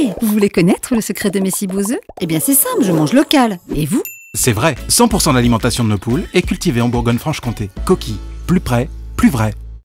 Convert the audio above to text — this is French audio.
Vous voulez connaître le secret de mes si beaux œufs? Eh bien c'est simple, je mange local. Et vous? C'est vrai, 100% de l'alimentation de nos poules est cultivée en Bourgogne-Franche-Comté. Coquille, plus près, plus vrai.